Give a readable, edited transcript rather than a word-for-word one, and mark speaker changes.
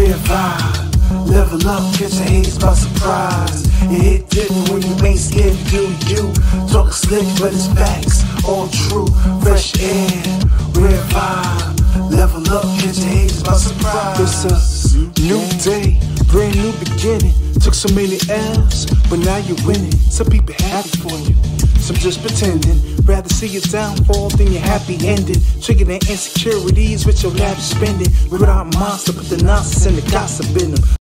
Speaker 1: Real vibe. Level up, catch the haters by surprise. You hit different when you ain't scared to do you. Talk slick, but it's facts, all true. Fresh air, real vibe. Level up, catch the haters by surprise. It's a new day, brand new beginning. Took so many L's, but now you're winning. Some people happy for you, some just pretending. Rather see your downfall than your happy ending. Trigger their insecurities with your lavish spending. Without monster, put the nonsense and the gossip in them.